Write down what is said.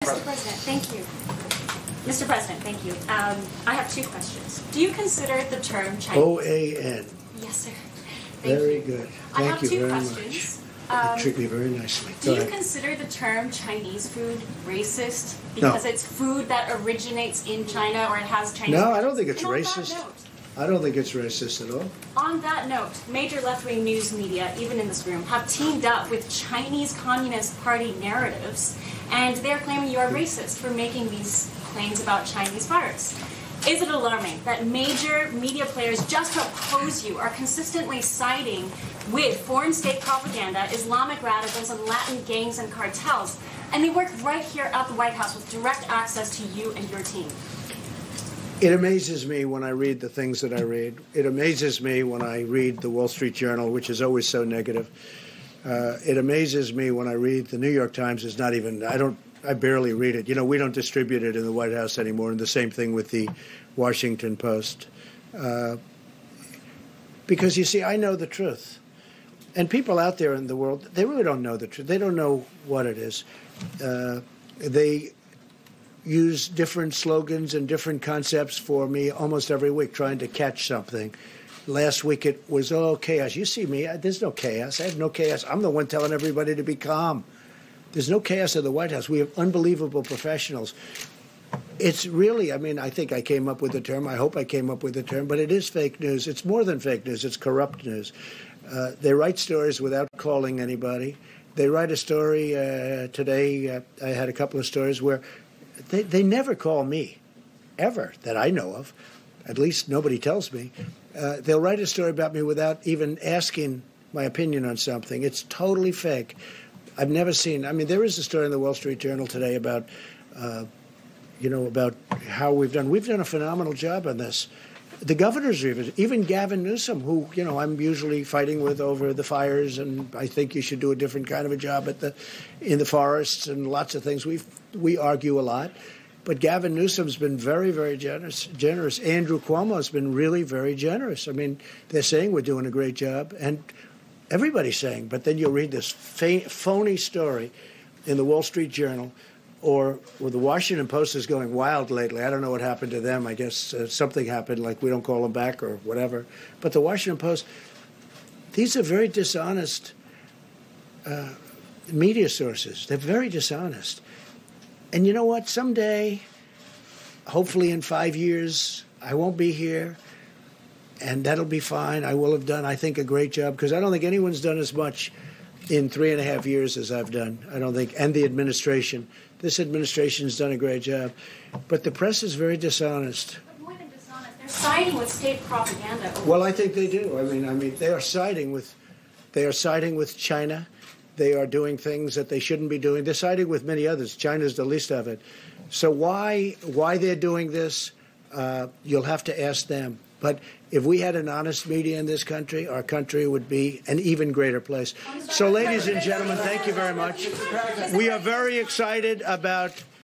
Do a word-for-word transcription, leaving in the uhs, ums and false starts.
Mister President, thank you. Mister President, thank you. Um, I have two questions. Do you consider the term Chinese... O A N. Yes, sir. Thank very you. good. I Thank have you two very questions. much. Um, you treat me very nicely. Do Go you ahead. consider the term Chinese food racist because No. it's food that originates in China or it has Chinese... No, I don't think it's And on racist. that note, I don't think it's racist at all. On that note, major left-wing news media, even in this room, have teamed up with Chinese Communist Party narratives, and they're claiming you are racist for making these claims about Chinese virus. Is it alarming that major media players just to oppose you are consistently siding with foreign state propaganda, Islamic radicals, and Latin gangs and cartels, and they work right here at the White House with direct access to you and your team? It amazes me when I read the things that I read. It amazes me when I read the Wall Street Journal, which is always so negative. Uh, it amazes me when I read the New York Times. Is not even, I don't, I barely read it. You know, we don't distribute it in the White House anymore, and the same thing with the Washington Post. Uh, because, you see, I know the truth. And people out there in the world, they really don't know the truth. They don't know what it is. Uh, they use different slogans and different concepts for me almost every week, trying to catch something. Last week it was, oh, chaos. You see me, there's no chaos. I have no chaos. I'm the one telling everybody to be calm. There's no chaos at the White House. We have unbelievable professionals. It's really, I mean, I think I came up with the term. I hope I came up with the term, but it is fake news. It's more than fake news. It's corrupt news. Uh, they write stories without calling anybody. They write a story uh, today. Uh, I had a couple of stories where They, they never call me, ever, that I know of. At least nobody tells me. Uh, they'll write a story about me without even asking my opinion on something. It's totally fake. I've never seen, I mean, there is a story in the Wall Street Journal today about, uh, you know, about how we've done. We've done a phenomenal job on this. The governors, even, even Gavin Newsom, who, you know, I'm usually fighting with over the fires, and I think you should do a different kind of a job at the, in the forests and lots of things. We we argue a lot, but Gavin Newsom's been very, very generous. Generous. Andrew Cuomo's been really very generous. I mean, they're saying we're doing a great job, and everybody's saying. But then you'll read this phony story in the Wall Street Journal. Or, or the Washington Post is going wild lately. I don't know what happened to them. I guess uh, something happened, like we don't call them back or whatever. But the Washington Post, these are very dishonest uh, media sources. They're very dishonest. And you know what? Someday, hopefully in five years, I won't be here, and that'll be fine. I will have done, I think, a great job, because I don't think anyone's done as much in three and a half years as I've done. I don't think, and the administration. This administration's done a great job. But the press is very dishonest. But more than dishonest, they're siding with state propaganda. Well, I think they do. I mean, I mean, they are siding with, they are siding with China. They are doing things that they shouldn't be doing. They're siding with many others. China's the least of it. So why, why they're doing this, uh, you'll have to ask them. But if we had an honest media in this country, our country would be an even greater place. So, ladies and gentlemen, thank you very much. We are very excited about